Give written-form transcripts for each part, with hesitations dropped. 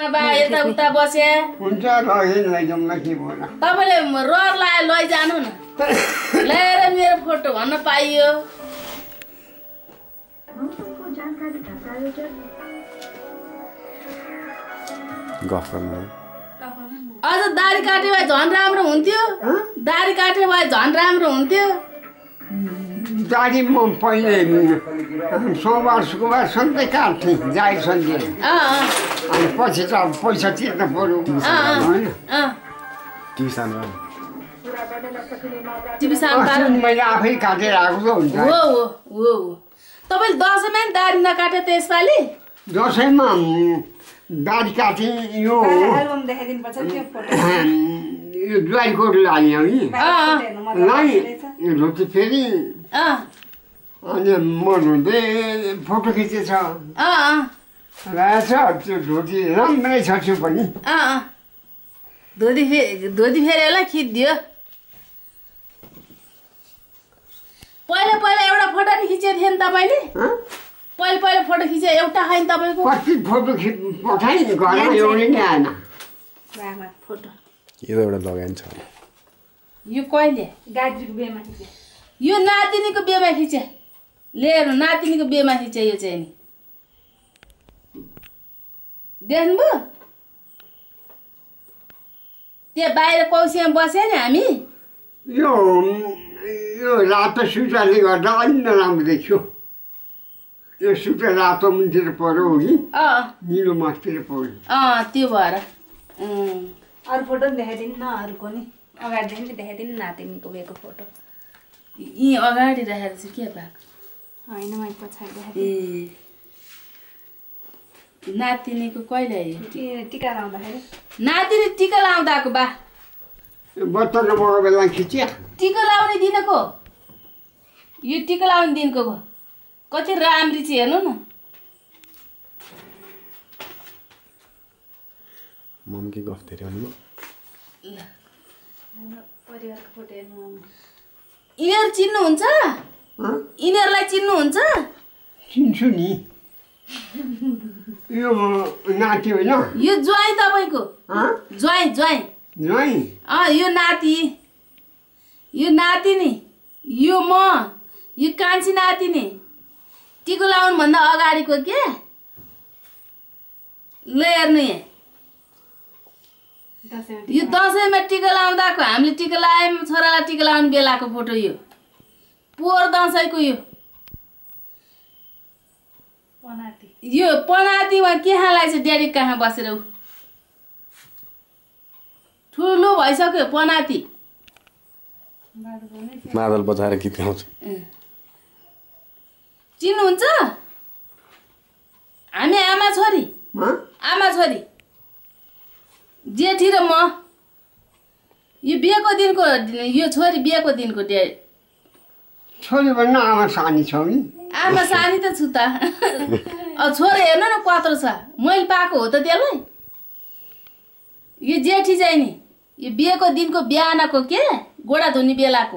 बा यता उता बसे हुन्छ लैजाउँ न के बोला तपाईले रहर लाए लैजानु न ल्याएर मेरो फोटो भन्न पाइयो गफ गर्नु अझ दाढी काटे भए झन् राम्रो हुन्थ्यो दाढी काटे भए झन् राम्रो हुन्थ्यो दाढी म पहिले सोमबार शुक्रबार सधैँ काट्थेँ जाहिर सन्धि अनि पछि त पैसा तिर्न पर्यो होइन टिभी सानो टिभी सानो मैले आफै काटेर आएको त हुन्छ हो तपाईँले दसैँमा नि दाढी नकाटे त यसपालि दसैँमा दाढी काटेँ यो ज्वाइँकोट लाने है लाएँ रोटी फेरि अनि म रुँदै फोटो खिचेछ रहेछ त्यो धोती राम्रै छ छु पनि धोती फेरि होला खिचिदियो पहिला एउटा फोटो नि खिचेको थियो नि तपाईँले पहिला फोटो खिचे एउटा छैन तपाईँको कति फोटो पठाएँ घरमा एउटै नै आएन फोटो यो त एउटा लगाइन छ यो कहिले गाजीको बिहेमा खिचे यो नातिनीको बिहेमा खिचे लिएर नातिनीको बिहेमा खिचे यो चाहिँ नि देख्नुभयो त्यहाँ बाहिर कौसीमा बस्यो नि हामी यो रातो सुताले गर्दा अलि नराम्रो देख्यो यो सुता रातो मुनितिर पऱ्यो हो कि निलो मासतिर पऱ्यो त्यो भएर अरू फोटो पनि देखाइदिनु न अरूको नि अगाडिदेखि नि देखाइदिनु नातिनीको बिहेको फोटो यी अगाडि राखेर चाहिँ के भएको होइन मैले पछाडि ए नातिनीको कहिले टिका लाउँदाखेरि नातिनी टिका लाउँदाको बा बत्तर नम्बरको बेला खिच्या टिका लाउने दिनको यो टिका लाउने दिनको भयो कति राम्री चाहिँ हेर्नु न मम के गफ धेरै भन्नु परिवारको फोटो हेर्नु यिनीहरू चिन्नुहुन्छ यिनीहरूलाई चिन्नुहुन्छ चिन्छु नि यो नाति होइन यो ज्वाइँ तपाईँको ज्वाइँ यो नाति यो नातिनी यो म यो कान्छी नातिनी टिको लाउनुभन्दा अगाडिको के ल हेर्नु यहाँ यो दसैँमा टिका लाउँदाको हामीले टिका लायौँ छोरालाई टिका लाउने बेलाको फोटो यो पोहोर दसैँको यो पनातीमा के खाँलाई छ ड्याडी कहाँ बसेर ठुलो भइसक्यो पनाती मादल बजाएर गीत गाउँछ चिन्नुहुन्छ हामी आमा छोरी जेठी र म यो बिहेको दिनको यो छोरी बिहेको दिनको छोरी भन्न आमा सानी छौ नि आमा सानी त छु त छोरा हेर्नु न कत्रो छ मैले पाएको हो त त्यसलाई यो जेठी चाहिँ नि यो बिहेको दिनको बिहानको के गोडा धुने बेलाको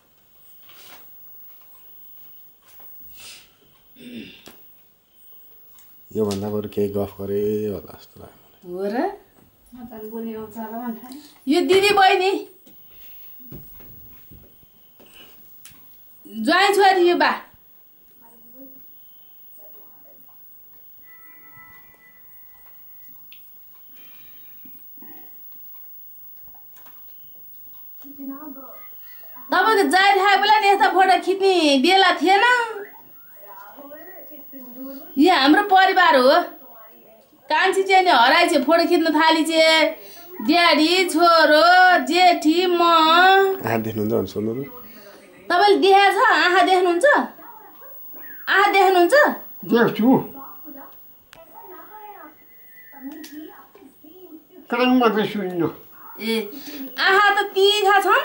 योभन्दा बरु केही गफ गरे होला जस्तो लाग्यो हो र यो दिदी बहिनी ज्वाइँ छोरी यो बा तपाईँको जाहिर खाए बेला नि यस्ता फोटो खिच्ने बेला थिएन यो हाम्रो परिवार हो कान्छी चाहिँ नि हराइ छ फोटो खिच्न थाली छ ड्याडी छोरो जेठी म देख्नुहुन्छ भने सोध्नु तपाईँले देखाएको छ आँखा देख्नुहुन्छ देख्छु कानमा त सुन्न ए आँखा त तिखा छन्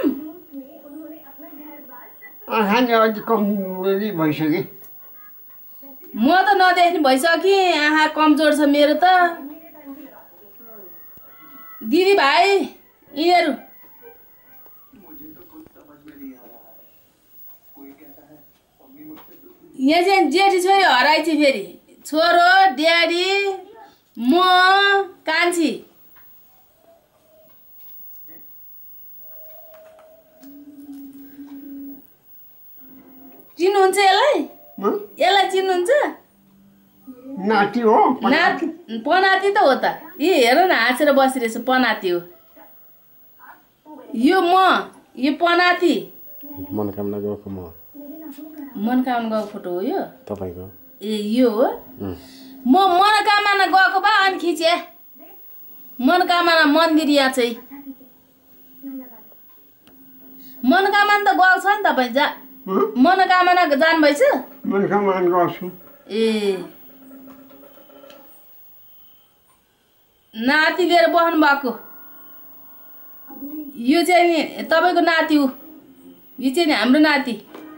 आँखा नि अलिक कमजोरी भइसक्यो म त नदेख्ने भइसकेँ आँखा कमजोर छ मेरो त दिदी भाइ यिनीहरू यहाँ चाहिँ जेठी छोरी हराइछ फेरि छोरो ड्याडी म कान्छी चिन्नुहुन्छ यसलाई? यसलाई चिन्नुहुन्छ? नाति हो पनाती त हो त। यी हेर न हाँसेर बसिरहेछ, पनाती हो यो। यो पनाती मनोकामना गएको मनोकामना गएको फोटो हो यो तपाईँको? ए यो हो। म मनोकामना गएको भए अनि खिचे। मनोकामना मन्दिर यहाँ चाहिँ मनोकामना त गएको छ नि तपाईँ मनोकामना जानुभएछ? मनोकामना गएको छु। ए नाति लिएर बस्नु भएको यो चाहिँ नि तपाईँको नाति हो। यो चाहिँ नि हाम्रो नाति।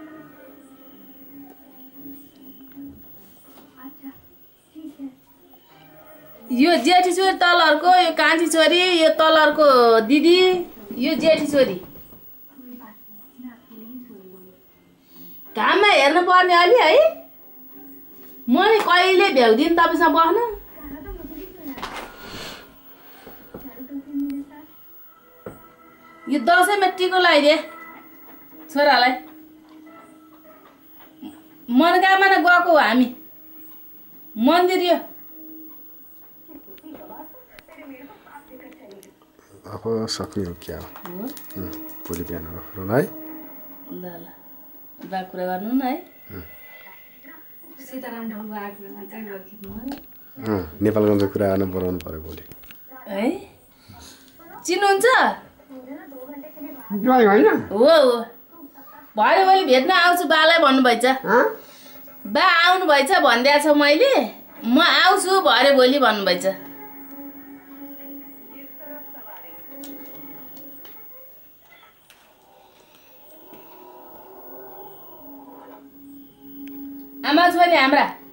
यो जेठी छोरी तलहरुको, यो कान्छी छोरी, यो तलहरुको दिदी, यो जेठी छोरी। घाममा हेर्नु पर्ने अलि है। मैले कहिले भ्याउदिन तपाईसँग बस्न। यो दसैँमा टिको लगाइदिए छोरालाई। मनोकामना गएको हो हामी मन्दिर। यो अब सक्ने हो क्या भोलि बिहान गरौँ है। ल ल बा कुरा गर्नु न है। सीताराम ढोल आएको बेला चाहिँ गएको नेपालगञ्जको कुरा गर्न बोलाउनु पर्यो भोलि है। चिन्नुहुन्छ? जय होइन हो हो भरे मैले भेट्न आउँछु बालाई भन्नुभएछ। बा आउनु भएछ भनिदिएको छ मैले। म आउँछु भरे भोलि भन्नुभएछ। आमा छोरी हाम्रा